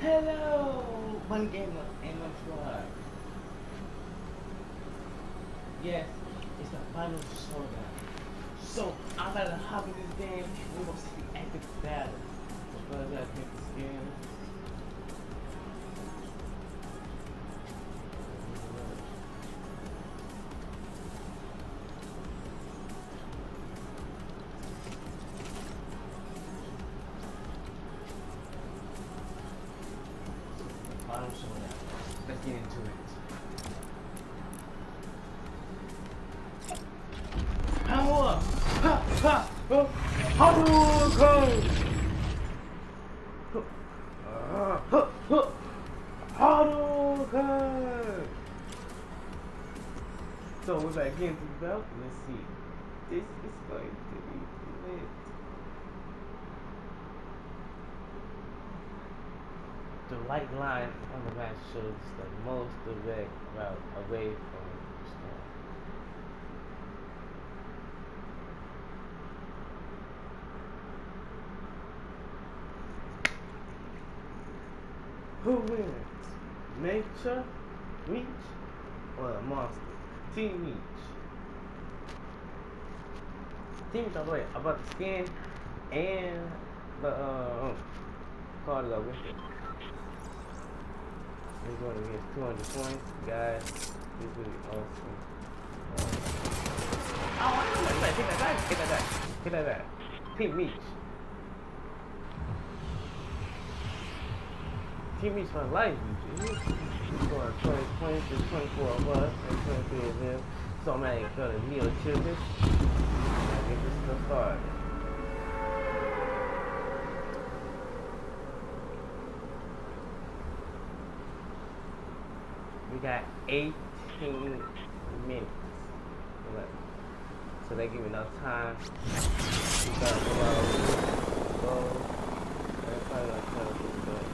Hello, one gamer and one squad. Yes, it's the final showdown. So I'm about to hop in this game and we're gonna see the epic battle. But I gotta take the skin. Final showdown. Let's get into it. Power up! Ha! Ha! Oh! Hadouken! Hadouken! So we're back into the belt. Let's see. This is going to be lit. The light line on the map shows the most direct route away from the storm. Who wins? Nature, Reach, or the monster? Team Reach. Team Reach all the way. About the skin and the card go with it. We're going to get 200 points, guys. This will be awesome. Oh, hit that guy. Hit that guy. Hit that guy. Team Reach. Team Reach for life, you G. We're going 20 points, there's 24 of us, and 23 of them. So I'm actually going to kneel to this. And get this stuff started. We got 18 minutes left. So they give me enough time. We got a lot of go. That's probably like try to do that.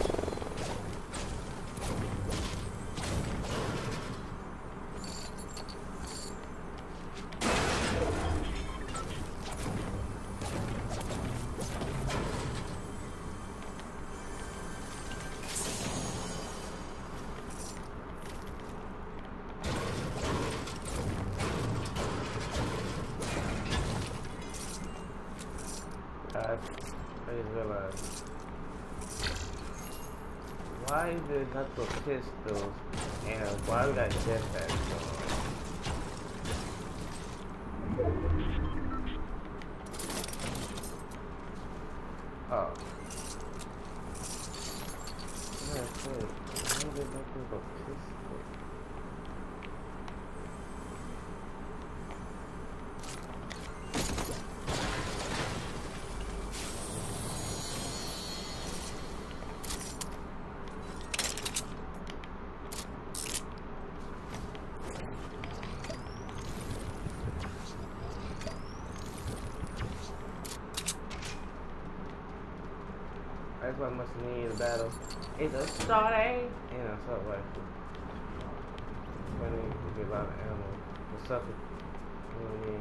I just realized, why is there not the pistols and why we got jetpacks on? Oh. That's it. Why did not do the pistol? That's what I must need in the battle. It's a shot and a assault rifle. Funny, we get a lot of ammo. What's up? You know what I mean?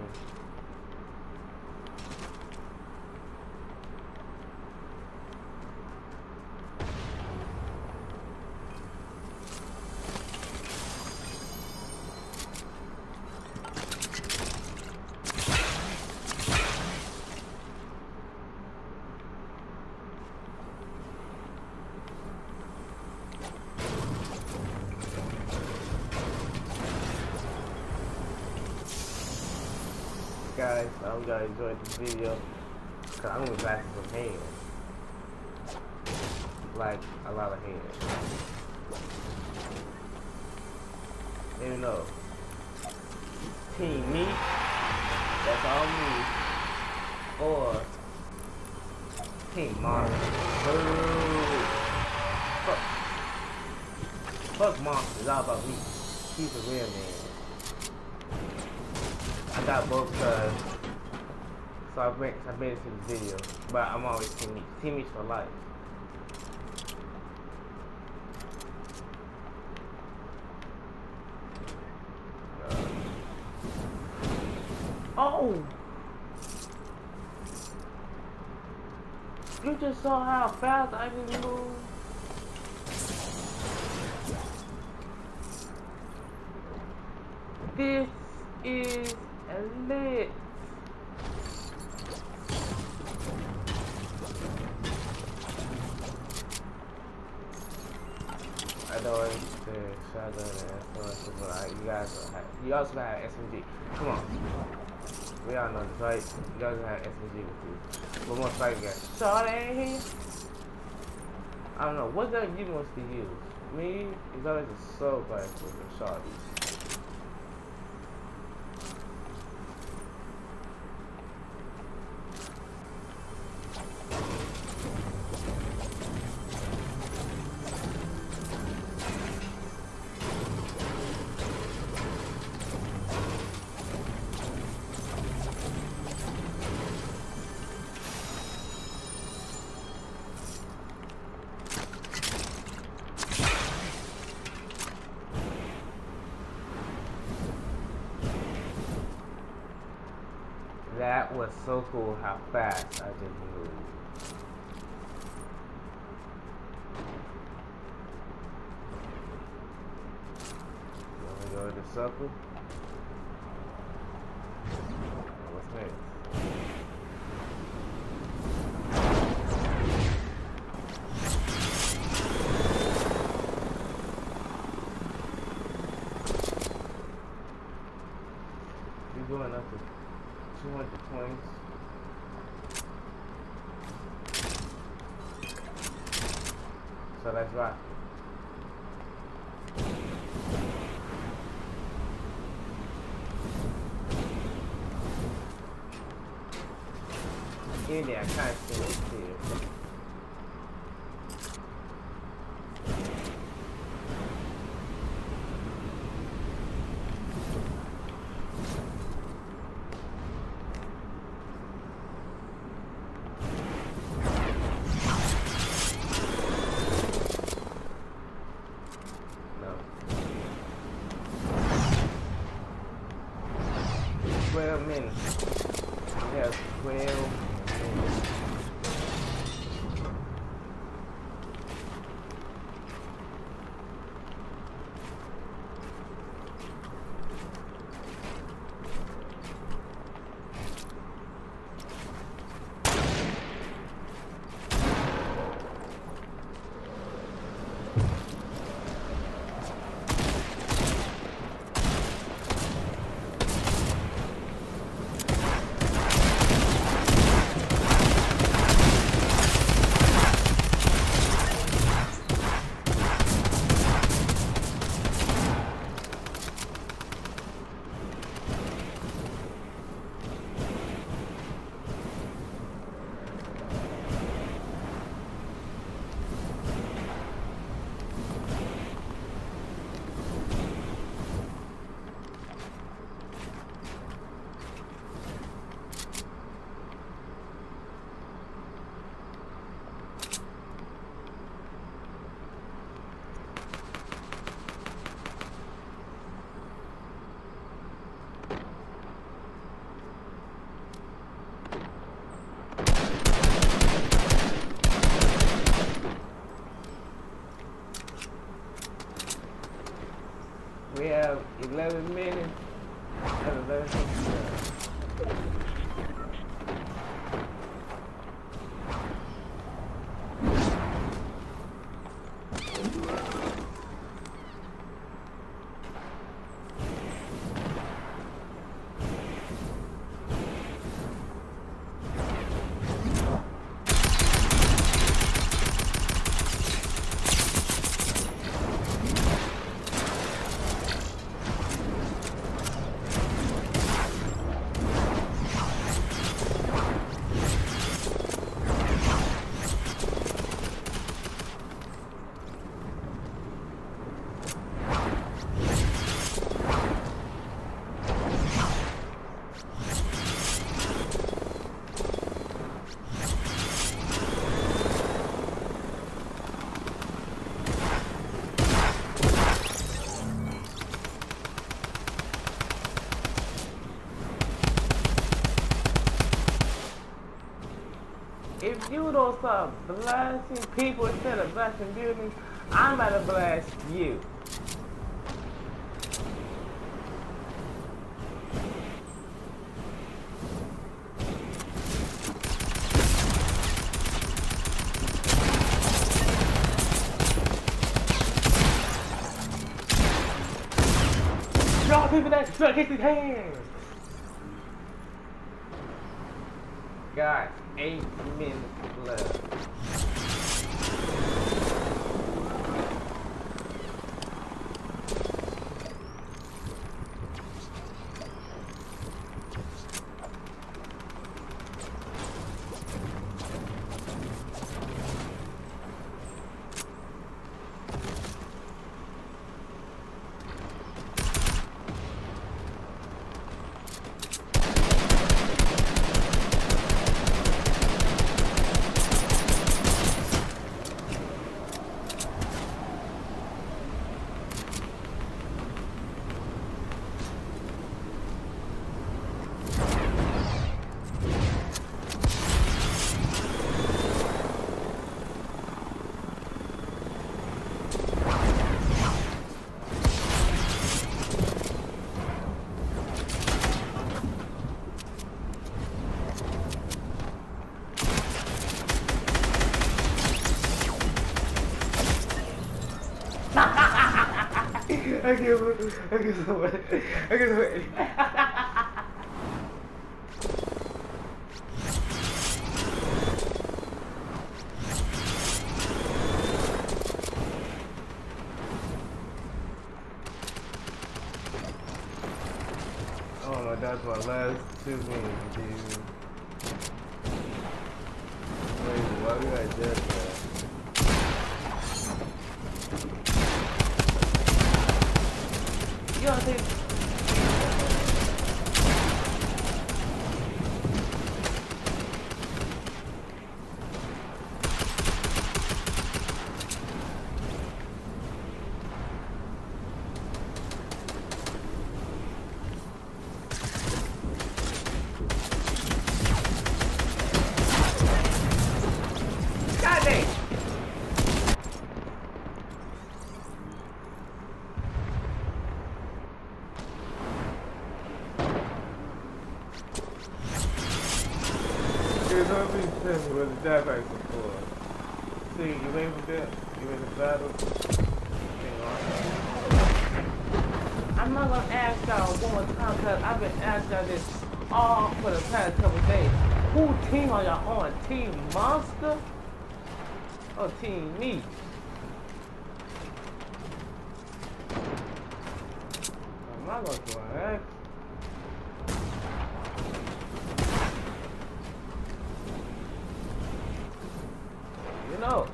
Guys, I hope you guys enjoyed this video, cause I'm gonna blast some hands, like a lot of hands. Let me know. Team Meat, that's all me, or Team Monster. Fuck Monster, it's all about me. He's a real man. I got both sides, so I made it to the video, but I'm always Team Meat. Team Meat for life. Oh! You just saw how fast I can move? This is lit. I know it's shotgun and stuff, but you also gotta have SMG. Come on. We all know this, right? You guys have SMG with you. What more fight you got? Shot ain't here? I don't know. What gun you wants to use? Me, it's always a assault rifle with shotties. That was so cool how fast I just moved. You wanna go to the circle? What's next? You're going up to 200 points. So let's rock. In there, I can't see it here. Minutes. We have 12 minutes. We have 11 minutes. And 11 minutes. If you don't stop blasting people instead of blasting buildings, I'm about to blast you. clipping that. Look, hit his hand. Got 8 minutes left. I can't wait. Oh my, that's my last 2 minutes, dude. Wait, why we got just that? You don't think? God dang! What the die back for? See, you waiting for that? You in the battle? I'm not gonna ask y'all one more time because I've been asking y'all this all for the past couple days. Who team are y'all on? Team Monster or Team Me? I'm not gonna do that. You know.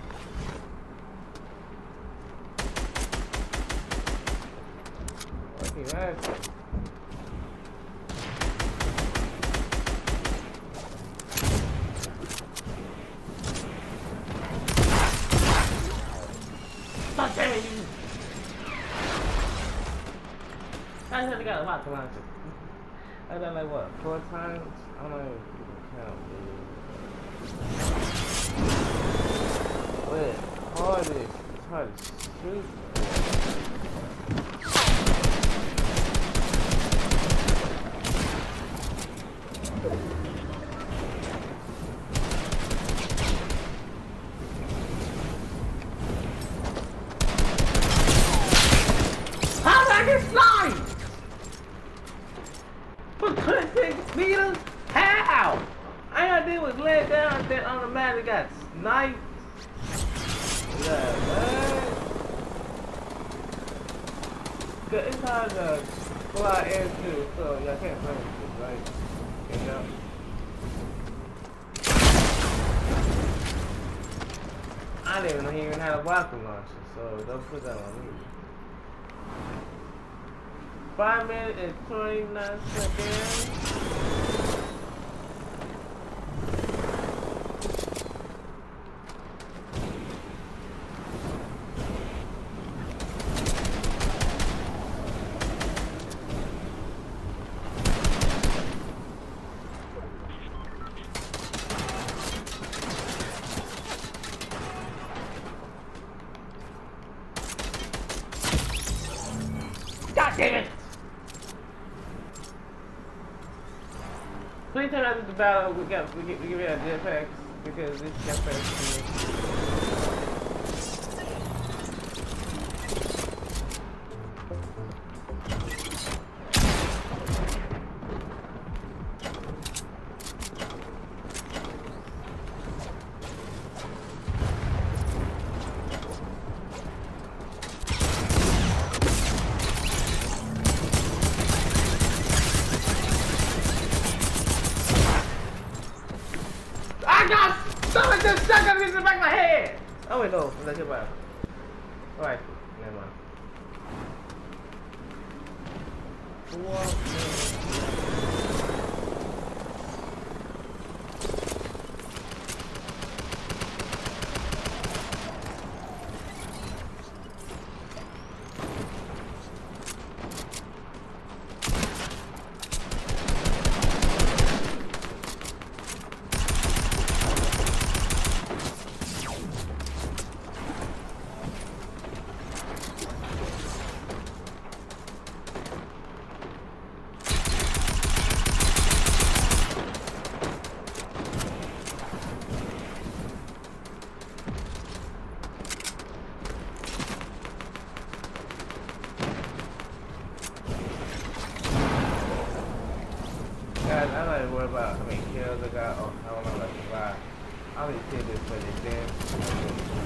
Okay, that's it. Stop damn it, you! I heard they got a lot to launch it. I done like what, 4 times? I don't know if you can count, dude. Wait, hard to shoot. How did I get sniped? For 26 meters? How? All I did was lay down, then automatically got sniped. Yeah, man. It's hard to fly into, so y'all can't play with this, right? You know? I didn't even know he even had a rocket launcher, so don't put that on me. 5 minutes and 29 seconds. God damn it! Please turn out the battle. We give it a jetpack because this jetpack is I got someone just stuck up in the back of my head. Oh wait, no, that's your bad. Alright, never mind. Guys, I'm not even worried about how many kills I got or how long I survive. I'll just kill this for this then.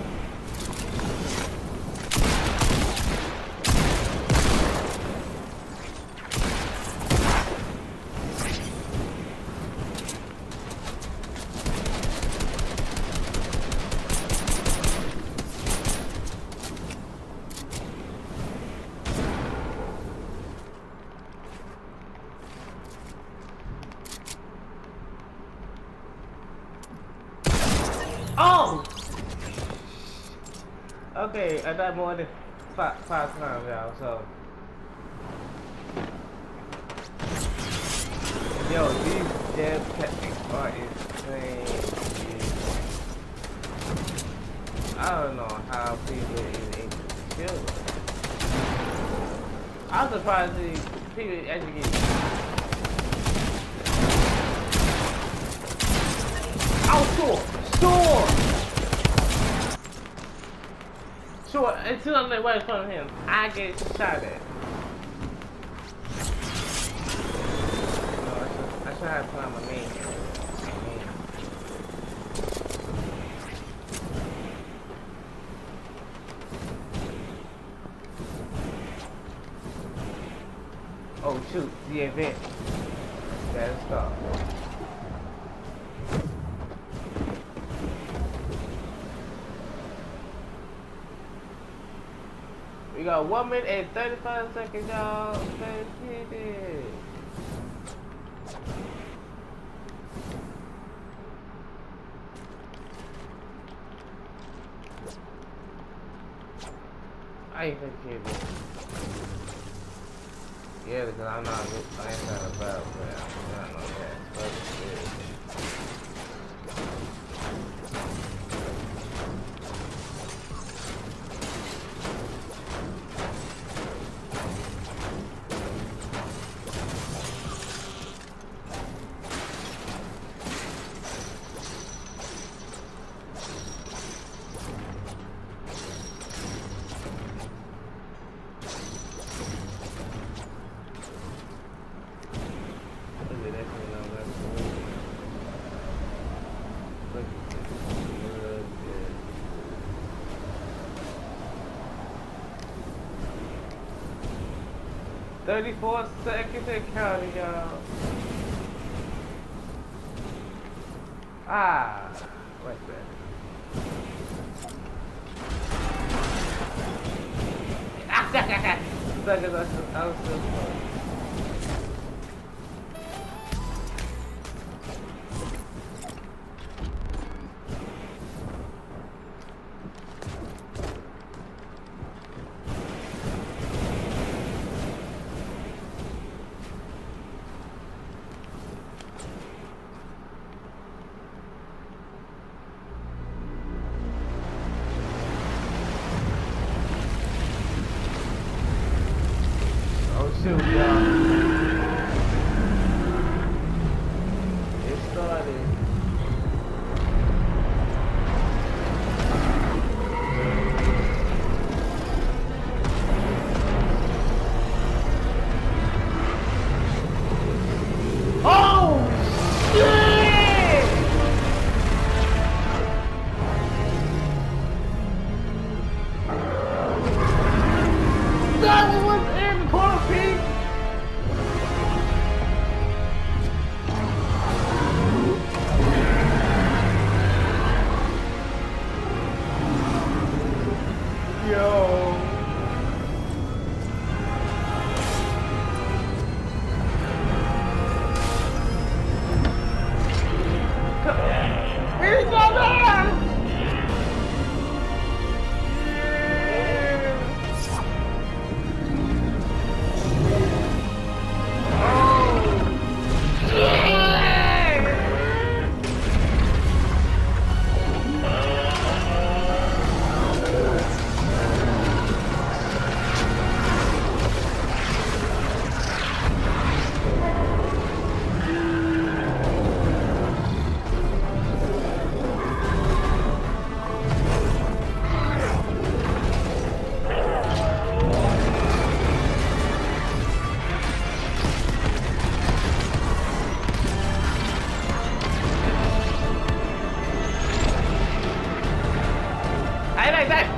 Oh! Okay, I died more than five times, y'all, so. Yo, these dev techniques are insane. I don't know how people even kill them. I'm surprised these people actually get. Oh, Sure, until I'm right in front of him, I get shot at. No, I should have put on my main. Oh shoot, the event. Gotta stop. We got 1 minute and 35 seconds, y'all. Let's get it. I ain't gonna kill it. Yeah, because I'm not good. I ain't trying to battle, but I'm not on that. But it's $34 seconds and counting, y'all. Ah, what's that? I was still close. Shoot, y'all. It started. Oh, shit! That was in the corner, Pete.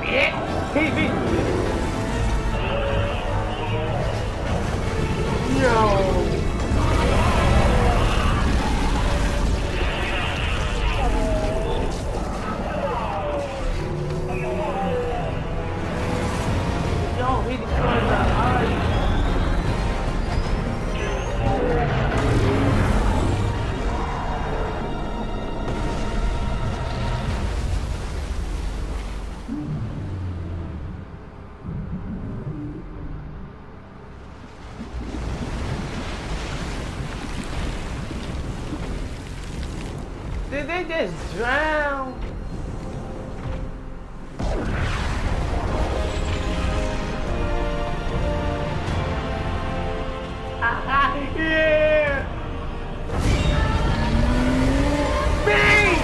Yeah, he beat me. Yo. Yo, he destroyed the ice. Did they just drown? Yeah! Bang!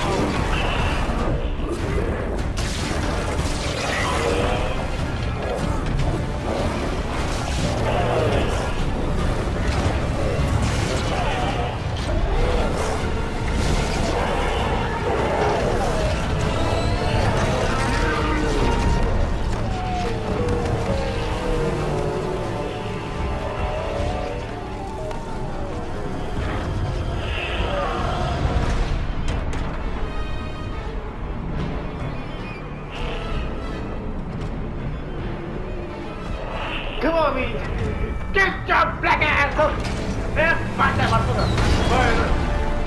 Come on, me! Get your black ass up! There, fight that motherfucker! Burn.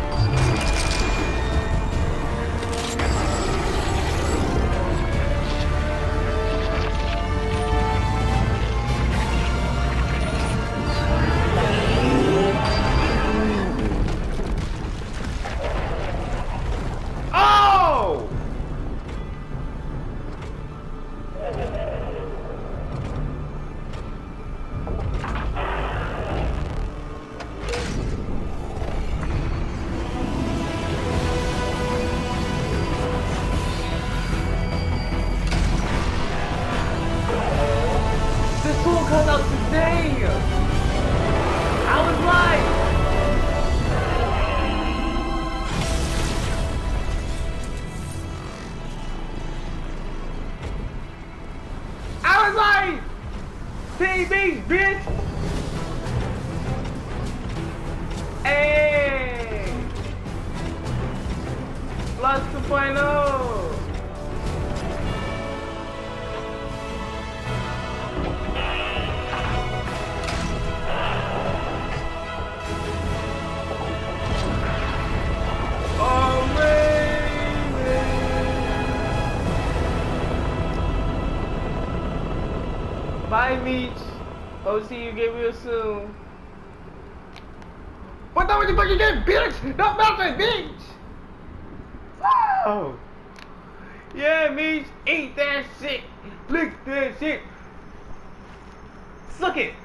Oh! Comes out today. I was right. I was right. TVs, bitch. Hey. Plus 2.0. Bye, Meech. I'll see you again real soon. What the fucking game, bitch? Don't mess with Meech! Oh! Yeah, Meech, eat that shit! Lick that shit! Suck it!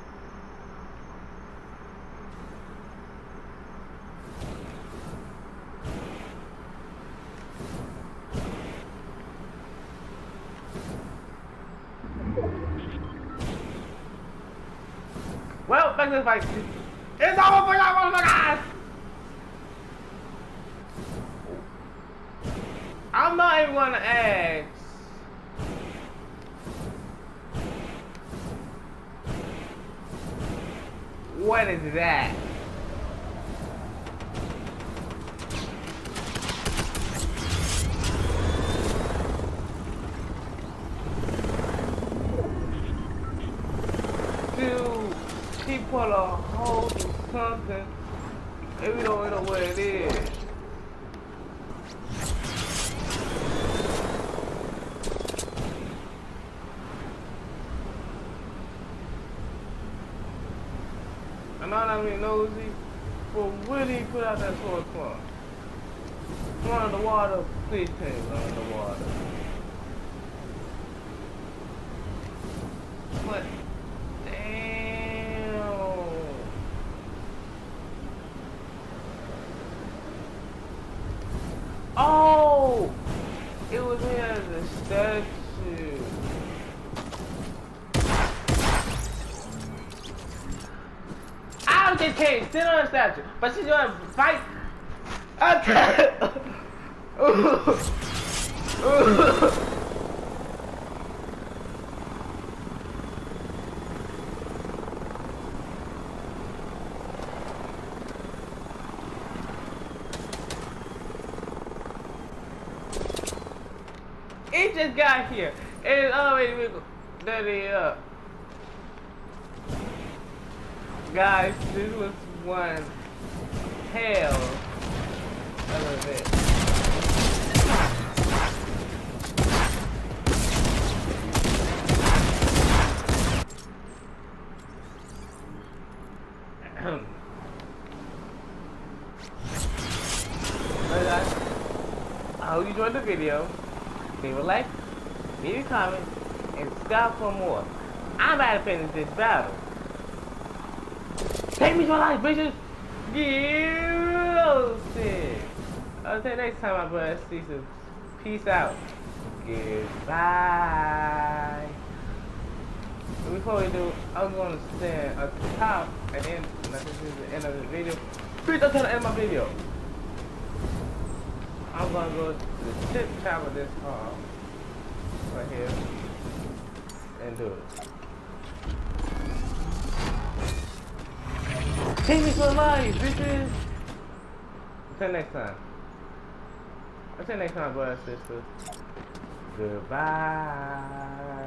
Well, back to the fight. It's over for y'all, motherfuckers! I'm not even gonna ask. What is that? Dude. She put a hole in something, and we don't know what it is. And all I mean nosy, but where did he put out that sword from? From under the water, please tell me under the water. What? Oh! It was here as a statue. I just can't sit on a statue, but she's gonna fight. It just got here. And it's already dirty up. Guys, this was one hell of an event. I hope you enjoyed the video. Leave a like, leave a comment, and subscribe for more. I'm about to finish this battle. Take me to life, bitches! Yeah, shit. I'll see you next time, my brother. Peace out. Goodbye. But before we do, I'm going to stand at the top and then, this is the end of the video. Please don't try to end my video. I'm going to go to the tip top of this car right here and do it. Take me for life, bitches! Until next time. Until next time, brothers and sisters. Goodbye.